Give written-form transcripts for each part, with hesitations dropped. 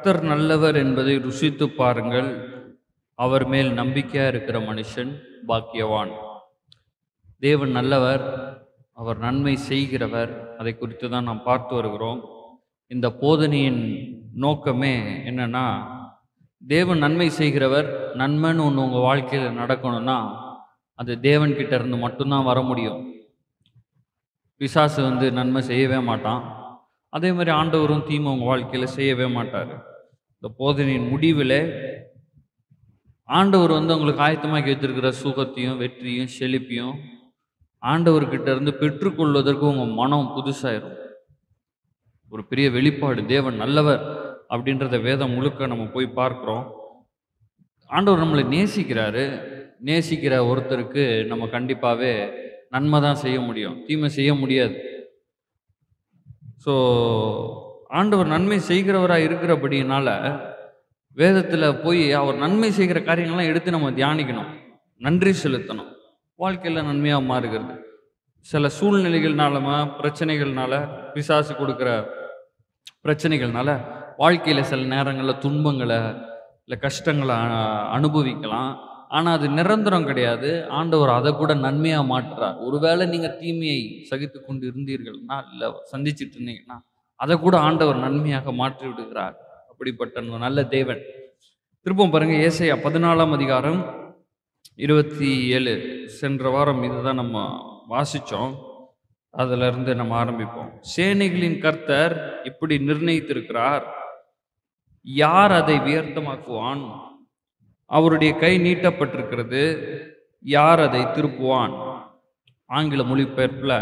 கர்த்தர் நல்லவர் என்பதை ருசித்து பாருங்கள். அவர் மேல் நம்பிக்கையா இருக்கிற மனுஷன் பாக்கியவான். தேவன் நல்லவர், அவர் நன்மை செய்கிறவர். அதை குறித்து தான் நாம் பார்த்து வருகிறோம். இந்த போதனையின் நோக்கமே என்னன்னா, தேவன் நன்மை செய்கிறவர். நன்மைன்னு ஒன்று உங்கள் வாழ்க்கையில் நடக்கணும்னா அது தேவன்கிட்ட இருந்து மட்டும்தான் வர முடியும். பிசாசு நன்மை செய்யவே மாட்டான். அதே மாதிரி ஆண்டவரும் தீமை உங்கள் வாழ்க்கையில் செய்யவே மாட்டார். இந்த போதனையின் முடிவில் ஆண்டவர் உங்களுக்கு ஆயத்தமாக்கி வச்சிருக்கிற சுகத்தையும் வெற்றியும் செழிப்பையும் ஆண்டவர்கிட்ட இருந்து பெற்றுக்கொள்வதற்கு உங்கள் மனம் புதுசாயிரும். ஒரு பெரிய வெளிப்பாடு. தேவன் நல்லவர் அப்படின்றத வேதம் முழுக்க நம்ம போய் பார்க்குறோம். ஆண்டவர் நம்மளை நேசிக்கிறாரு. நேசிக்கிற ஒருத்தருக்கு நம்ம கண்டிப்பாகவே நன்மை தான் செய்ய முடியும், தீமை செய்ய முடியாது. ஸோ ஆண்டவர் நன்மை செய்கிறவராக இருக்கிறபடினால வேதத்தில் போய் அவர் நன்மை செய்கிற காரியங்கள்லாம் எடுத்து நம்ம தியானிக்கணும், நன்றி செலுத்தணும். வாழ்க்கையில் நன்மையாக மாறுகிறது. சில சூழ்நிலைகள்னால, பிரச்சனைகள்னால, பிசாசு கொடுக்குற பிரச்சனைகள்னால வாழ்க்கையில் சில நேரங்களில் துன்பங்களை இல்லை கஷ்டங்களை அனுபவிக்கலாம். ஆனால் அது நிரந்தரம் கிடையாது. ஆண்டவர் அதை கூட நன்மையாக மாற்றுறார். ஒருவேளை நீங்கள் தீமையை சகித்து கொண்டு இருந்தீர்கள்னா, இல்லை சந்திச்சுட்டு இருந்தீங்கன்னா, அதை கூட ஆண்டவர் நன்மையாக மாற்றி விடுகிறார். அப்படிப்பட்ட நல்ல தேவன். திருப்பம் பாருங்க, ஏசாயா 14ஆம் அதிகாரம் 27. சென்ற வாரம் இதுதான் நம்ம வாசித்தோம். அதுல இருந்து நம்ம ஆரம்பிப்போம். சேனைகளின் கர்த்தர் இப்படி நிர்ணயித்திருக்கிறார், யார் அதை வியர்த்தமாக்குவான்? அவருடைய கை நீட்டப்பட்டிருக்கிறது, யார் அதை திருப்புவான்? ஆங்கில மொழிபெயர்ப்பில்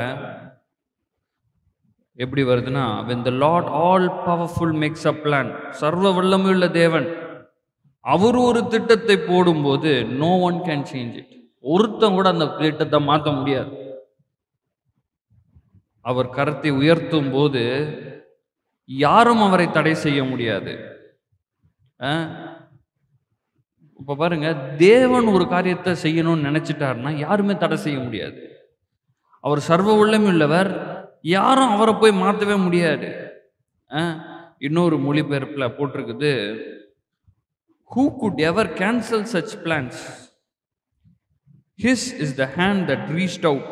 எப்படி வருதுன்னா, when the Lord all powerful makes a plan, சர்வ வல்லமையுள்ள தேவன் அவர் ஒரு திட்டத்தை போடும்போது no one can change it. ஒருத்தன் கூட அந்த திட்டத்தை மாற்ற முடியாது. அவர் கரத்தை உயர்த்தும் போது யாரும் அவரை தடை செய்ய முடியாது. இப்ப பாருங்க, தேவன் ஒரு காரியத்தை செய்யணும்னு நினைச்சிட்டாருன்னா யாருமே தடை செய்ய முடியாது. அவர் சர்வ வல்லமை உள்ளவர், யாரும் அவரை போய் மாற்றவே முடியாது. இன்னொரு மொழிபெயர்ப்பில் போட்டிருக்குது, who could ever cancel such plans? His is the hand that reached out.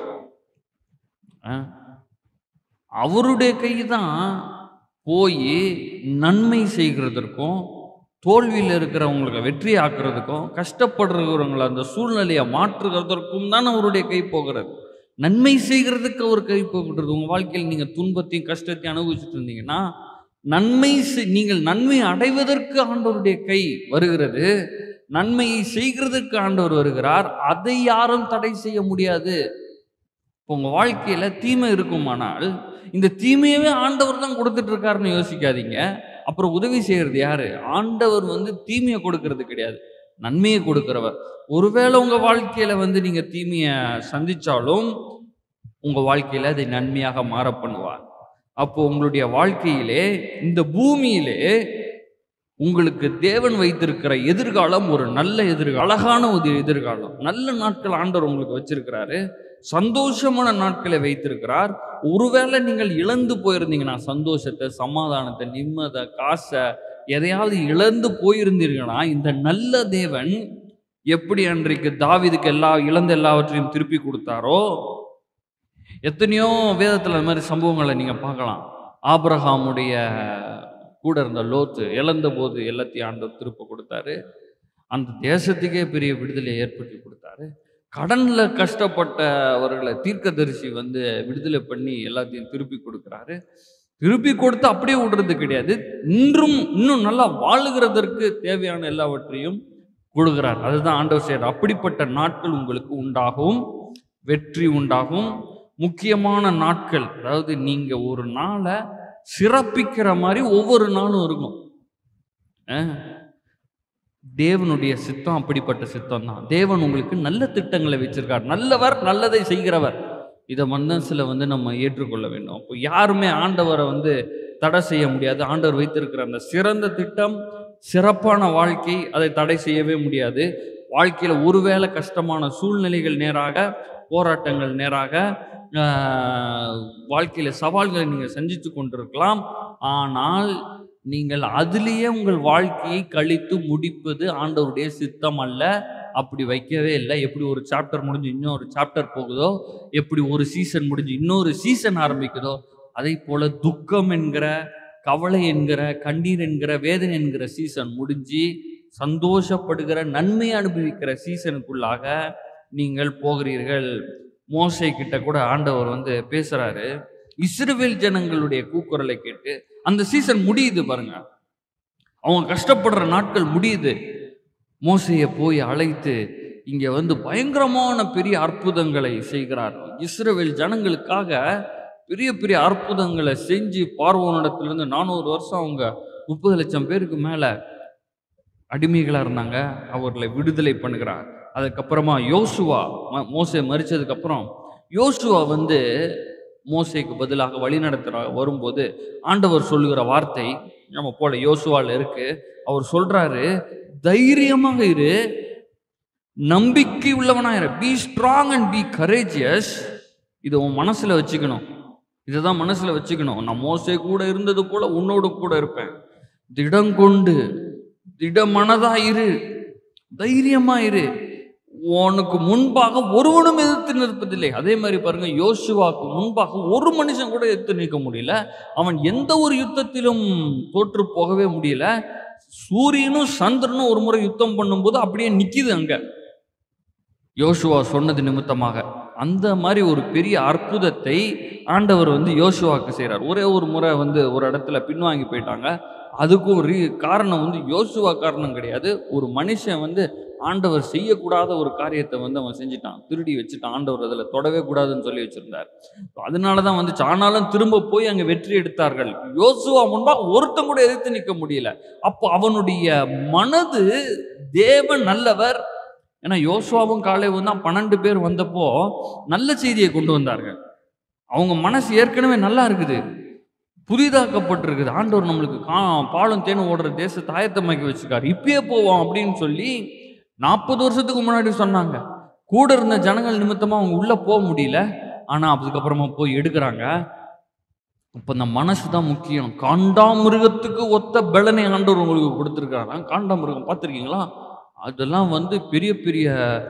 அவருடைய கை தான் போய் நன்மை செய்கிறதற்கும் தோல்வியில் இருக்கிறவங்களுக்கு வெற்றி ஆக்குறதுக்கும் கஷ்டப்படுறவங்களை அந்த சூழ்நிலையை மாற்றுகிறதற்கும் தான் அவருடைய கை போகிறது. நன்மை செய்கிறதுக்கு அவர் கை போகிறது. உங்கள் வாழ்க்கையில் நீங்கள் துன்பத்தையும் கஷ்டத்தையும் அனுபவிச்சுட்டு இருந்தீங்கன்னா, நீங்கள் நன்மை அடைவதற்கு ஆண்டவருடைய கை வருகிறது. நன்மையை செய்கிறதுக்கு ஆண்டவர் வருகிறார். அதை யாரும் தடை செய்ய முடியாது. இப்போ உங்கள் வாழ்க்கையில் தீமை இருக்குமானால் இந்த தீமையவே ஆண்டவர் தான் கொடுத்துட்டு இருக்காருன்னு யோசிக்காதீங்க. அப்புறம் உதவி செய்யறது யாரு? ஆண்டவர் தீமையை கொடுக்கறது கிடையாது, நன்மையை கொடுக்கிறவர். ஒருவேளை உங்க வாழ்க்கையில நீங்க தீமையை சந்திச்சாலும் உங்க வாழ்க்கையில அதை நன்மையாக மாற பண்ணுவார். அப்போ உங்களுடைய வாழ்க்கையிலே, இந்த பூமியிலே உங்களுக்கு தேவன் வைத்திருக்கிற எதிர்காலம் ஒரு நல்ல எதிர்காலம், அழகான ஒரு எதிர்காலம். நல்ல நாட்கள் ஆண்டவர் உங்களுக்கு வச்சிருக்கிறாரு. சந்தோஷமான நாட்களை வைத்திருக்கிறார். ஒருவேளை நீங்கள் இழந்து போயிருந்தீங்கன்னா, சந்தோஷத்தை, சமாதானத்தை, நிம்மதி, காசை, எதையாவது இழந்து போயிருந்தீங்கன்னா, இந்த நல்ல தேவன் எப்படி அன்றைக்கு தாவீதுக்கு இழந்த எல்லாவற்றையும் திருப்பி கொடுத்தாரோ, எத்தனையோ வேதத்தில் அந்த மாதிரி சம்பவங்களை நீங்க பார்க்கலாம். ஆபிரகாமுடைய கூட இருந்த லோத்து இழந்த போது எல்லாத்தையும் ஆண்டவர் திருப்ப கொடுத்தாரு. அந்த தேசத்துக்கே பெரிய விடுதலை ஏற்படுத்தி கொடுத்தாரு. கடன்ல கஷ்டப்பட்டவர்களை தீர்க்கதரிசி விடுதலை பண்ணி எல்லாத்தையும் திருப்பி கொடுக்குறாரு. திருப்பி கொடுத்து அப்படியே விடுறது கிடையாது, இன்னும் நல்லா வாழுகிறதற்கு தேவையான எல்லாவற்றையும் கொடுக்கிறார். அதுதான் ஆண்டவர் செய்யறார். அப்படிப்பட்ட நாட்கள் உங்களுக்கு உண்டாகும், வெற்றி உண்டாகும். முக்கியமான நாட்கள், அதாவது நீங்க ஒரு நாளை சிறப்பிக்கிற மாதிரி ஒவ்வொரு நாளும் இருக்கும். தேவனுடைய சித்தம் அப்படிப்பட்ட சித்தம் தான். தேவன் உங்களுக்கு நல்ல திட்டங்களை வச்சிருக்கார். நல்லவர், நல்லதை செய்கிறவர். இதை சில நம்ம ஏற்றுக்கொள்ள வேண்டும். அப்போ யாருமே ஆண்டவரை தடை செய்ய முடியாது. ஆண்டவர் வைத்திருக்கிற அந்த சிறந்த திட்டம், சிறப்பான வாழ்க்கை, அதை தடை செய்யவே முடியாது. வாழ்க்கையில் ஒருவேளை கஷ்டமான சூழ்நிலைகள் நேராக, போராட்டங்கள் நேராக, வாழ்க்கையில் சவால்களை நீங்கள் சந்தித்து கொண்டிருக்கலாம். ஆனால் நீங்கள் அதிலேயே உங்கள் வாழ்க்கையை கழித்து முடிப்பது ஆண்டவருடைய சித்தம் அல்ல. அப்படி வைக்கவே இல்லை. எப்படி ஒரு சாப்டர் முடிஞ்சு இன்னொரு சாப்டர் போகுதோ, எப்படி ஒரு சீசன் முடிஞ்சு இன்னொரு சீசன் ஆரம்பிக்குதோ, அதை போல துக்கம் என்கிற, கவலை என்கிற, கண்ணீர் என்கிற, வேதனை என்கிற சீசன் முடிஞ்சு சந்தோஷப்படுகிற, நன்மையை அனுபவிக்கிற சீசனுக்குள்ளாக நீங்கள் போகிறீர்கள். மோசே கிட்ட கூட ஆண்டவர் பேசுறாரு. இஸ்ரவேல் ஜனங்களுடைய கூக்குரலை கேட்டு அந்த சீசன் முடியுது பாருங்க. அவங்க கஷ்டப்படுற நாட்கள் முடியுது. மோசையை போய் அழைத்து இங்க பயங்கரமான பெரிய அற்புதங்களை செய்கிறார். இஸ்ரவேல் ஜனங்களுக்காக பெரிய பெரிய அற்புதங்களை செஞ்சு பார்வோனிடத்திலிருந்து 400 வருஷம் அவங்க 30 லட்சம் பேருக்கு மேல அடிமைகளா இருந்தாங்க. அவர்களை விடுதலை பண்ணுகிறார். அதுக்கப்புறமா யோசுவா, மோசே மரிச்சதுக்கு அப்புறம் யோசுவா மோசேக்கு பதிலாக வழிநடத்துற வரும்போது ஆண்டவர் சொல்லுகிற வார்த்தை நம்ம போல யோசுவால இருக்கு. அவர் சொல்றாரு, தைரியமாக இரு, நம்பிக்கை உள்ளவனாயிரு, be strong and be courageous. இதை உன் மனசுல வச்சுக்கணும். இதுதான் மனசுல வச்சுக்கணும். நான் மோசே கூட இருந்தது போல உன்னோடு கூட இருப்பேன். திடங்கொண்டு திடமனதாயிரு, தைரியமாயிரு, உனக்கு முன்பாக ஒருவனும் எதிர்த்து நிற்பதில்லை. அதே மாதிரி பாருங்க, யோசுவாக்கு முன்பாக ஒரு மனுஷன் கூட எதிர்த்து நிற்க முடியல. அவன் எந்த ஒரு யுத்தத்திலும் தோற்று போகவே முடியல. சூரியனும் சந்திரனும் ஒரு முறை யுத்தம் பண்ணும்போது அப்படியே நிக்குது அங்க, யோசுவா சொன்னது நிமித்தமாக. அந்த மாதிரி ஒரு பெரிய அற்புதத்தை ஆண்டவர் யோசுவாக்கு செய்கிறார். ஒரே ஒரு முறை ஒரு இடத்துல பின்வாங்கி போயிட்டாங்க. அதுக்கு ஒரு காரணம் யோசுவா காரணம் கிடையாது. ஒரு மனுஷன் ஆண்டவர் செய்யக்கூடாத ஒரு காரியத்தை அவன் செஞ்சுட்டான், திருடி வச்சுட்டான். ஆண்டவர் அதில் தொடவே கூடாதுன்னு சொல்லி வச்சிருந்தார். அதனால தான் ஆனாலும் திரும்ப போய் அங்கே வெற்றி எடுத்தார்கள். யோசுவா முன்பாக ஒருத்தன் கூட எதிர்த்து நிற்க முடியல. அப்போ அவனுடைய மனது தேவன் நல்லவர். ஏன்னா யோசுவாவும் காலேவும் தான் 12 பேர் வந்தப்போ நல்ல செய்தியை கொண்டு வந்தார்கள். அவங்க மனசு ஏற்கனவே நல்லா இருக்குது, புதிதாக்கப்பட்டிருக்குது. ஆண்டவர் நம்மளுக்கு பாலும் தேனும் ஓடுற தேசத்தை ஆயத்தமாக்கி வச்சிருக்காரு, இப்பயே போவோம் அப்படின்னு சொல்லி 40 வருஷத்துக்கு முன்னாடி சொன்னாங்க. கூட இருந்த ஜனங்கள் நிமித்தமா அவங்க உள்ள போக முடியல. ஆனா அதுக்கப்புறமா போய் எடுக்கிறாங்க. அப்ப அந்த மனசு தான் முக்கியம். காண்டாமிருகத்துக்கு ஒத்த பலனை ஆண்டவர் உங்களுக்கு கொடுத்துருக்காங்க. காண்டாமிருகம் பார்த்துருக்கீங்களா? அதெல்லாம் பெரிய பெரிய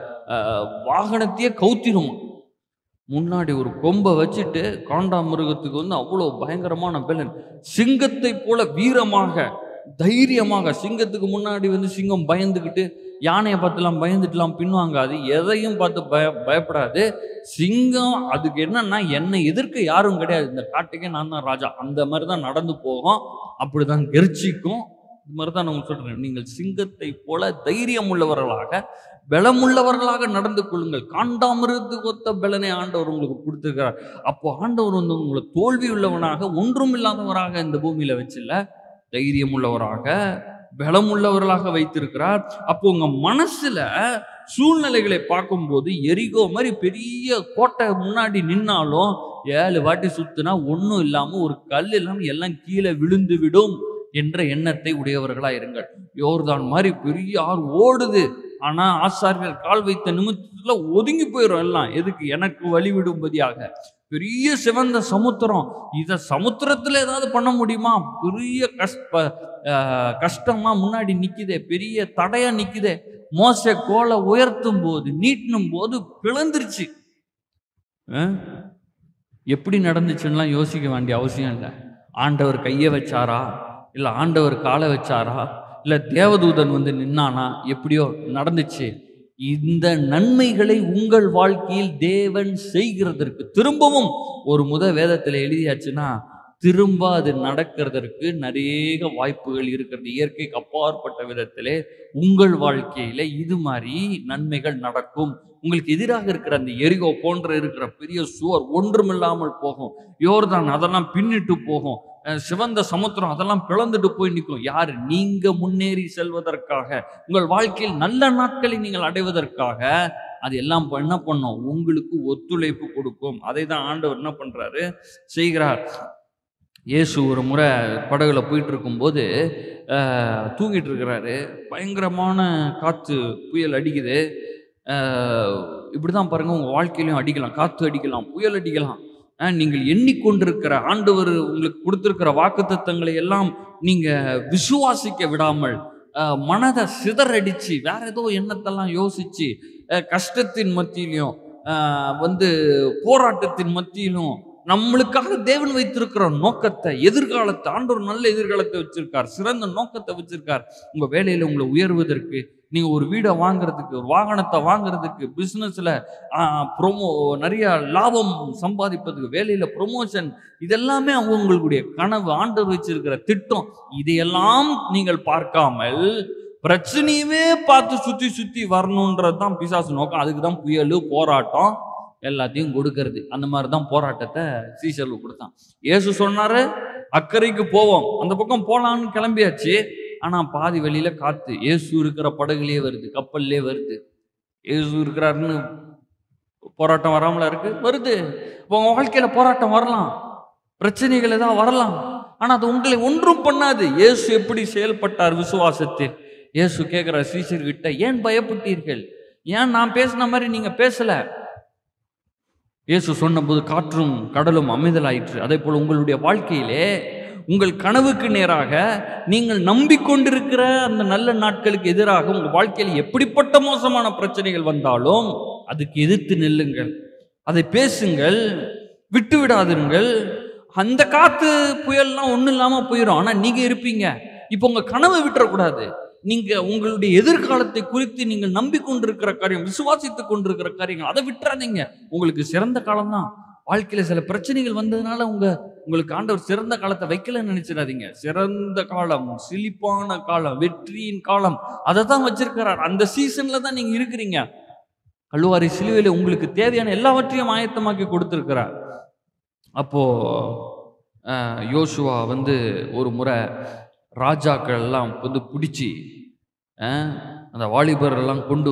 வாகனத்தையே கவுத்திரும். முன்னாடி ஒரு கொம்பை வச்சுட்டு காண்டாமிருகத்துக்கு அவ்வளோ பயங்கரமான பலன். சிங்கத்தை போல வீரமாக தைரியமாக, சிங்கத்துக்கு முன்னாடி சிங்கம் பயந்துக்கிட்டு, யானையை பார்த்துலாம் பயந்துட்டுலாம் பின்வாங்காது, எதையும் பார்த்து பயப்படாது. சிங்கம் அதுக்கு என்னன்னா, என்னை எதிர்க்க யாரும் கிடையாது, இந்த காட்டுக்கே நான் தான் ராஜா, அந்த மாதிரி தான் நடந்து போகும், அப்படிதான் கெர்ச்சிக்கும். இது மாதிரி தான் நான் சொல்றேன், நீங்கள் சிங்கத்தை போல தைரியம் உள்ளவர்களாக பலமுள்ளவர்களாக நடந்து கொள்ளுங்கள். காண்டாமிருகத்துக்கு ஒத்த பலனை ஆண்டவர் உங்களுக்கு கொடுத்துருக்கிறார். அப்போ ஆண்டவர் உங்களை தோல்வி உள்ளவனாக, ஒன்றும் இல்லாதவராக இந்த பூமியில வச்சில்ல, தைரியம் உள்ளவராக பலம் உள்ளவர்களாக வைத்திருக்கிறார். அப்போ உங்க மனசுல சூழ்நிலைகளை பார்க்கும்போது எரிகோ மாதிரி பெரிய கோட்டை முன்னாடி நின்னாலும் 7 வாட்டி சுத்தினா ஒன்றும் இல்லாம, ஒரு கல் இல்லாம எல்லாம் கீழே விழுந்து விடும் என்ற எண்ணத்தை உடையவர்களா இருங்கள். யோர்தான் மாதிரி பெரிய ஆறு ஓடுது, ஆனா ஆசாரியர்கள் கால் வைத்த நிமித்தத்துல ஒதுங்கி போயிடும் எல்லாம். எதுக்கு? எனக்கு வழிவிடும்படியாக. பெரிய சிவந்த சமுத்திரம், இத சமுத்திரத்துல ஏதாவது பண்ண முடியுமா? பெரிய கஷ்டமா முன்னாடி நிக்குதே, பெரிய தடையா நிக்குதே. மோசே கோலை உயர்த்தும் போது, நீட்டும் போது பிளந்துருச்சு. எப்படி நடந்துச்சுன்னா யோசிக்க வேண்டிய அவசியம் இல்லை. ஆண்டவர் கையை வச்சாரா, இல்ல ஆண்டவர் காலை வச்சாரா, இல்ல தேவதூதன் நின்னானா, எப்படியோ நடந்துச்சு. இந்த நன்மைகளை உங்கள் வாழ்க்கையில் தேவன் செய்கிறதற்கு திரும்பவும் ஒரு வேதத்தில் எழுதியாச்சுன்னா திரும்ப அது நடக்கிறதற்கு நிறைய வாய்ப்புகள் இருக்கிறது. இயற்கைக்கு அப்பாற்பட்ட விதத்திலே உங்கள் வாழ்க்கையில இது மாதிரி நன்மைகள் நடக்கும். உங்களுக்கு எதிராக இருக்கிற அந்த எரிகோ போன்ற இருக்கிற பெரிய சுவர் ஒன்றுமில்லாமல் போகும். யோர்தான் அதெல்லாம் பின்னிட்டு போகும். சிவந்த சமுத்திரம் அதெல்லாம் பிளந்துட்டு போய் நிற்கும். யாரு? நீங்க முன்னேறி செல்வதற்காக, உங்கள் வாழ்க்கையில் நல்ல நாட்களை நீங்கள் அடைவதற்காக அது எல்லாம் என்ன பண்ணும்? உங்களுக்கு ஒத்துழைப்பு கொடுக்கும். அதை தான் ஆண்டவர் என்ன பண்றாரு, செய்கிறார். இயேசு ஒரு முறை படகுல போயிட்டு இருக்கும்போது தூங்கிட்டு இருக்கிறாரு. பயங்கரமான காற்று புயல் அடிக்குது. இப்படிதான் பாருங்க, உங்க வாழ்க்கையிலையும் அடிக்கலாம், காற்று அடிக்கலாம், புயல் அடிக்கலாம். நீங்கள் எண்ணிக்கொண்டிருக்கிற ஆண்டவர் உங்களுக்கு கொடுத்திருக்கிற வாக்குத்தத்தங்களை எல்லாம் நீங்க விசுவாசிக்க விடாமல் மனதை சிதறடிச்சு வேற ஏதோ எண்ணத்தெல்லாம் யோசிச்சு கஷ்டத்தின் மத்தியிலும் போராட்டத்தின் மத்தியிலும் நம்மளுக்காக தேவன் வைத்திருக்கிற நோக்கத்தை, எதிர்காலத்தை, ஆண்டவர் நல்ல எதிர்காலத்தை வச்சிருக்கார், சிறந்த நோக்கத்தை வச்சிருக்கார். உங்க வேலையில உங்களை உயர்வதற்கு, நீங்க ஒரு வீடை வாங்குறதுக்கு, ஒரு வாகனத்தை வாங்குறதுக்கு, பிசினஸ்ல நிறைய லாபம் சம்பாதிப்பதுக்கு, வேலையில ப்ரொமோஷன், இதெல்லாமே அவங்களுடைய கனவு, ஆண்டவர் வச்சிருக்கிற திட்டம். இதையெல்லாம் நீங்கள் பார்க்காமல் பிரச்சனையவே பார்த்து சுத்தி சுத்தி வரணுன்றது தான் பிசாசு நோக்கம். அதுக்கு தான் புயல், போராட்டம் எல்லாத்தையும் கொடுக்கறது. அந்த மாதிரி தான் போராட்டத்தை சீஷர்களுக்கு கொடுத்தான். இயேசு சொன்னாரு, அக்கறைக்கு போவோம், அந்த பக்கம் போலான்னு கிளம்பியாச்சு. ஆனா பாதி வழியில காத்து இயேசு இருக்கிற படகுலயே வருது, கப்பல்லே வருது. இயேசு இருக்கிறாருன்னு போராட்டம் வராமலா இருக்கு? வருது. உங்க வாழ்க்கையில போராட்டம் வரலாம், பிரச்சனைகள் ஏதாவது வரலாம். ஆனா அது உங்களை ஒன்றும் பண்ணாது. இயேசு எப்படி செயல்பட்டார் விசுவாசத்தில்? இயேசு கேட்கிற சீஷர்கிட்ட, ஏன் பயப்பட்டீர்கள்? ஏன் நான் பேசின மாதிரி நீங்க பேசல? இயேசு சொன்னபோது காற்றும் கடலும் அமைதலாயிற்று. அதே போல உங்களுடைய வாழ்க்கையிலே உங்கள் கனவுக்கு நேராக நீங்கள் நம்பிக்கொண்டிருக்கிற அந்த நல்ல நாட்களுக்கு எதிராக உங்கள் வாழ்க்கையில் எப்படிப்பட்ட மோசமான பிரச்சனைகள் வந்தாலும் அதுக்கு எதிர்த்து நில்லுங்கள், அதை பேசுங்கள், விட்டு விடாதுங்கள். அந்த காத்து புயல்லாம் ஒன்றும் இல்லாமல் போயிடும், ஆனால் நீங்க இருப்பீங்க. இப்போ உங்க கனவை விட்டுறக்கூடாது. நீங்க உங்களுடைய எதிர்காலத்தை குறித்து நீங்கள் நம்பிக்கொண்டிருக்கிற காரியம், விசுவாசித்துக் கொண்டிருக்கிற காரியங்கள், அதை விட்டுறாதீங்க. உங்களுக்கு சிறந்த காலம் தான். வாழ்க்கையில சில பிரச்சனைகள் வந்ததுனால உங்களுக்கு ஆண்டவர் சிறந்த காலத்தை வைக்கலன்னு நினைச்சிடாதீங்க. சிறந்த காலம், செழிப்பான காலம், வெற்றியின் காலம், அதை தான் வச்சிருக்கிறார். அந்த சீசன்ல தான் நீங்க இருக்கிறீங்க. கல்வாரி சிலுவையில உங்களுக்கு தேவையான எல்லாவற்றையும் ஆயத்தமாக்கி கொடுத்திருக்கிறார். அப்போ யோசுவா ஒரு முறை ராஜாக்கள் எல்லாம் பிடிச்சி அந்த வாலிபர் எல்லாம் கொண்டு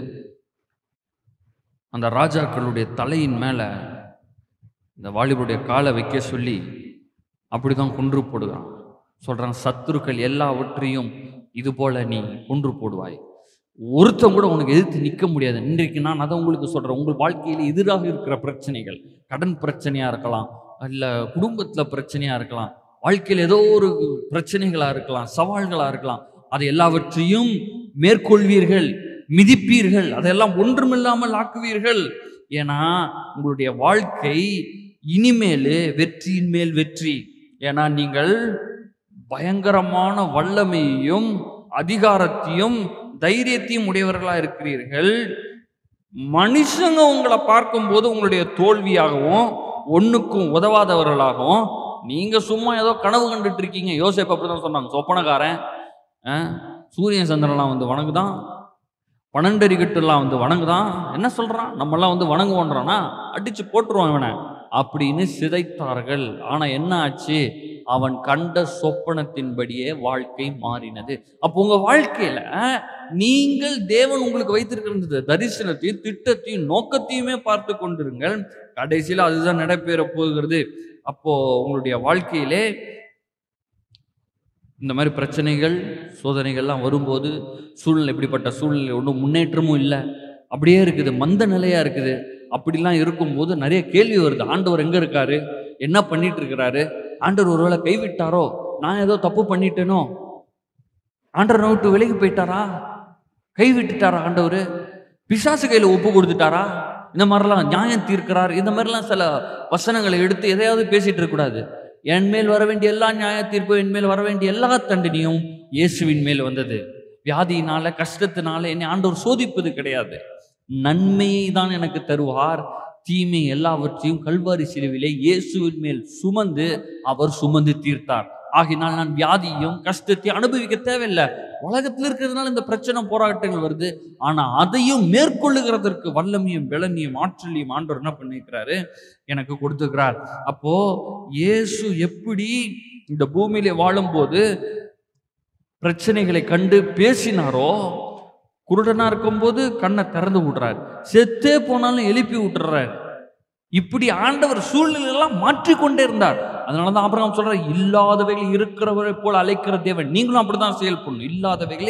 அந்த ராஜாக்களுடைய தலையின் மேல இந்த வாலிபருடைய காலை வைக்க சொல்லி அப்படிதான் கொன்று போடுகிறான். சொல்றான், சத்துருக்கள் எல்லாவற்றையும் இது போல நீ கொன்று போடுவாய், ஒருத்தன் கூட உனக்கு எதிர்த்து நிற்க முடியாது. இன்றைக்கு நான் அதை உங்களுக்கு சொல்றேன். உங்கள் வாழ்க்கையில் எதிராக இருக்கிற பிரச்சனைகள், கடன் பிரச்சனையா இருக்கலாம், இல்ல குடும்பத்துல பிரச்சனையா இருக்கலாம், வாழ்க்கையில் ஏதோ ஒரு பிரச்சனைகளா இருக்கலாம், சவால்களா இருக்கலாம், அதை எல்லாவற்றையும் மேற்கொள்வீர்கள், மிதிப்பீர்கள், அதெல்லாம் ஒன்றுமில்லாமல் ஆக்குவீர்கள். ஏன்னா உங்களுடைய வாழ்க்கை இனிமேல் வெற்றியின் மேல் வெற்றி. ஏன்னா நீங்கள் பயங்கரமான வல்லமையையும் அதிகாரத்தையும் தைரியத்தையும் உடையவர்களா இருக்கிறீர்கள். மனுஷங்க உங்களை பார்க்கும்போது உங்களுடைய தோல்வியாகவும் ஒண்ணுக்கும் உதவாதவர்களாகவும், நீங்க சும்மா ஏதோ கனவு கண்டுட்டு இருக்கீங்க. யோசேப்பு அப்படிதான் சொன்னாங்க, சொப்பனக்காரன் சூரியன் சந்திரன்லாம் வணங்குதான், 12 அறிக்கட்டுலாம் வணங்குதான், என்ன சொல்றான், நம்மெல்லாம் வணங்குவோன்றானா, அடிச்சு போட்டுருவான் இவனை அப்படின்னு சிதைத்தார்கள். ஆனா என்ன ஆச்சு? அவன் கண்ட சொப்பனத்தின்படியே வாழ்க்கை மாறினது. அப்போ உங்க வாழ்க்கையில நீங்கள் தேவன் உங்களுக்கு வைத்திருக்கிற தரிசனத்தையும் திட்டத்தையும் நோக்கத்தையுமே பார்த்து கொண்டிருங்கள். கடைசியில் அதுதான் நடைபெற போகிறது. அப்போ உங்களுடைய வாழ்க்கையிலே இந்த மாதிரி பிரச்சனைகள், சோதனைகள்லாம் வரும்போது, சூழ்நிலை இப்படிப்பட்ட சூழ்நிலை ஒன்றும் முன்னேற்றமும் இல்லை, அப்படியே இருக்குது, மந்த நிலையா இருக்குது. அப்படிலாம் இருக்கும்போது நிறைய கேள்வி வருது. ஆண்டவர் எங்க இருக்காரு? என்ன பண்ணிட்டு இருக்கிறாரு? ஆண்டவர் ஒருவேளை கைவிட்டாரோ? நான் ஏதோ தப்பு பண்ணிட்டேனோ? ஆண்டவர் விட்டு விலகி போயிட்டாரா? கைவிட்டுட்டாரா? ஆண்டவர் பிசாசு கையில ஒப்பு கொடுத்துட்டாரா? இந்த மாதிரிலாம் நியாயம் தீர்க்கிறார். இந்த மாதிரிலாம் சில வசனங்களை எடுத்து எதையாவது பேசிட்டு இருக்க கூடாது. என் மேல் வர வேண்டிய எல்லா நியாய தீர்ப்பும், என் மேல் வர வேண்டிய எல்லா தண்டனையும் இயேசுவின் மேல் வந்தது. வியாதியினால, கஷ்டத்தினால என்னை ஆண்டவர் சோதிப்பது கிடையாது. நன்மையை தான் எனக்கு தருவார். தீமை எல்லாவற்றையும் கல்வாரி சிலுவிலே இயேசுவின் மேல் சுமந்து அவர் சுமந்து தீர்த்தார். ஆகினால் நான் வியாதியும் கஷ்டத்தையும் அனுபவிக்க தேவையில்லை. உலகத்தில் இருக்கிறதுனால இந்த பிரச்சனை, போராட்டங்கள் வருது. ஆனா அதையும் மேற்கொள்ளுகிறதற்கு வல்லமையும் பலமையும் ஆற்றலையும் ஆண்டவர் என்ன பண்ணிருக்கிறாரு? எனக்கு கொடுத்துக்கிறார். அப்போ இயேசு எப்படி இந்த பூமியிலே வாழும்போது பிரச்சனைகளை கண்டு பேசினாரோ, குருடனா இருக்கும்போது கண்ணை திறந்து விடுறாரு, செத்தே போனாலும் எழுப்பி விட்டுறாரு. இப்படி ஆண்டவர் சூழ்நிலையெல்லாம் மாற்றிக்கொண்டே இருந்தார். அதனாலதான் ஆபிரகாம் சொல்றார், இல்லாதவைகளை இருக்கிறவரை போல அழைக்கிற தேவன். நீங்களும் அப்படிதான் செயல்படணும். இல்லாதவைகளை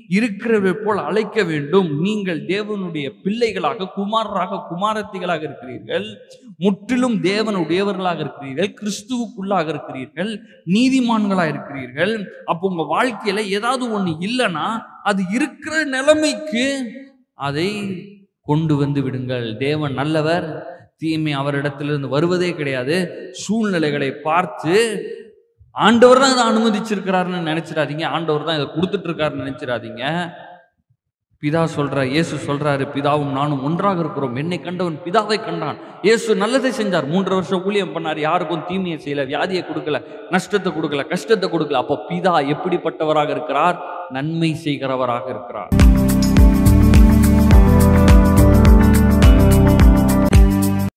இருக்கிறவை போல் அழைக்க வேண்டும். நீங்கள் தேவனுடைய பிள்ளைகளாக, குமாரராக, குமாரத்திகளாக இருக்கிறீர்கள். முற்றிலும் தேவனுடையவர்களாக இருக்கிறீர்கள். கிறிஸ்துவுக்குள்ளாக இருக்கிறீர்கள். நீதிமான்களாக இருக்கிறீர்கள். அப்போ உங்க வாழ்க்கையில ஏதாவது ஒண்ணு இல்லைன்னா அது இருக்கிற நிலைமைக்கு அதை கொண்டு வந்து விடுங்கள். தேவன் நல்லவர். தீமை அவரிடத்திலிருந்து வருவதே கிடையாது. சூழ்நிலைகளை பார்த்து ஆண்டவர் தான் இதை அனுமதிச்சிருக்கிறாருன்னு நினைச்சிடாதீங்க. ஆண்டவர் தான் இதை கொடுத்துட்டு இருக்காருன்னு நினைச்சிடாதீங்க. பிதா சொல்றார், இயேசு சொல்றாரு, பிதாவும் நானும் ஒன்றாக இருக்கிறோம். என்னை கண்டவன் பிதாவை கண்டான். இயேசு நல்லதை செஞ்சார். 3 வருஷம் ஊழியம் பண்ணார். யாருக்கும் தீமையை செய்யல, வியாதியை கொடுக்கல, நஷ்டத்தை கொடுக்கல, கஷ்டத்தை கொடுக்கல. அப்போ பிதா எப்படிப்பட்டவராக இருக்கிறார்? நன்மை செய்கிறவராக இருக்கிறார்.